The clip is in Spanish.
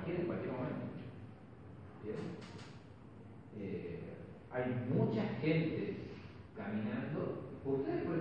en cualquier momento. ¿Bien? Hay mucha gente caminando. Ustedes, por